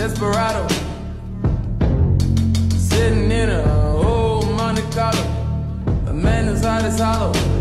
desperado, sitting in a old Monte Carlo, a man whose heart is hollow.